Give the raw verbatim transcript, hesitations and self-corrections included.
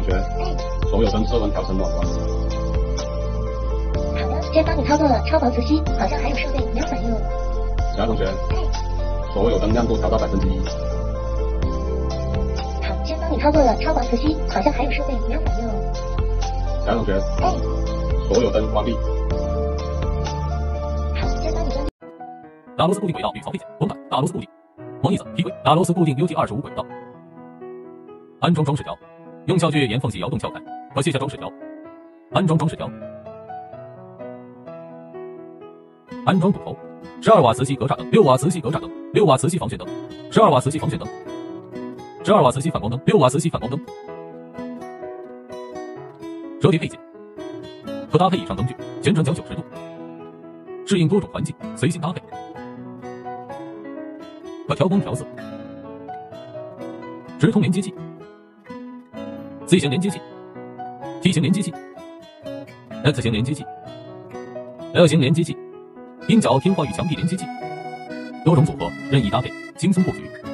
学，所有灯色温调成暖光。 好的，先帮你操作了超薄磁吸，好像还有设备没有反应哦。 其他同学，所有灯亮度调到百分之一。 好，先帮你操作了超薄磁吸，好像还有设备没有反应哦。 其他同学，所有灯关闭。 好，先帮你关闭。 打螺丝固定轨道与槽配件，滚板打螺丝固定，模拟子梯轨打螺丝固定 U G 二十五轨道。安装装饰条，用撬具沿缝隙摇动撬开，可卸下装饰条。安装装饰条。安装堵头，十二瓦磁吸格栅灯，六瓦磁吸格栅灯，六瓦磁吸防眩灯，十二瓦磁吸防眩灯，十二瓦磁吸反光灯，六瓦磁吸反光灯。折叠配件，可搭配以上灯具，旋转角九十度，适应多种环境，随心搭配。可调光调色，直通连接器。C 型连接器 ，T 型连接器 ，X 型连接器 ，L 型连接器，拼角天花与墙壁连接器，多种组合任意搭配，轻松布局。